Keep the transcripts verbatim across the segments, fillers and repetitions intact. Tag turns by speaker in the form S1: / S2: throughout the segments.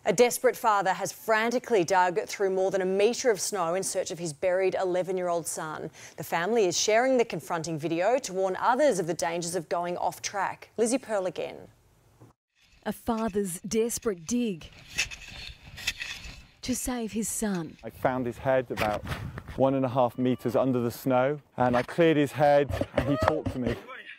S1: A desperate father has frantically dug through more than a metre of snow in search of his buried eleven-year-old son. The family is sharing the confronting video to warn others of the dangers of going off track. Lizzie Pearl again.
S2: A father's desperate dig to save his son.
S3: I found his head about one and a half metres under the snow, and I cleared his head and he talked to me.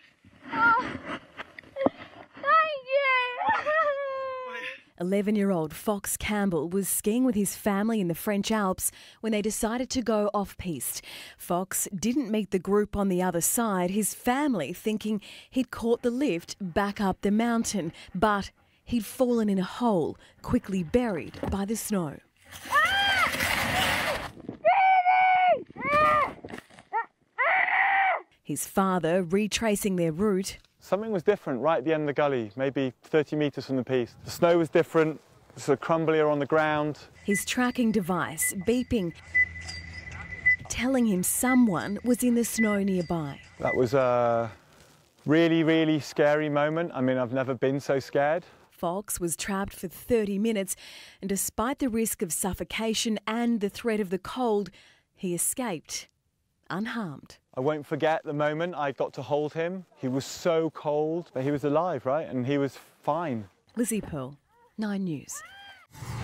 S2: eleven-year-old Fox Campbell was skiing with his family in the French Alps when they decided to go off-piste. Fox didn't meet the group on the other side, his family thinking he'd caught the lift back up the mountain, but he'd fallen in a hole, quickly buried by the snow. His father retracing their route.
S3: Something was different right at the end of the gully, maybe thirty metres from the piste. The snow was different, sort of crumblier on the ground.
S2: His tracking device beeping, telling him someone was in the snow nearby.
S3: That was a really, really scary moment. I mean, I've never been so scared.
S2: Fox was trapped for thirty minutes, and despite the risk of suffocation and the threat of the cold, he escaped unharmed.
S3: I won't forget the moment I got to hold him. He was so cold, but he was alive, right? And he was fine.
S2: Lizzie Pearl, Nine News.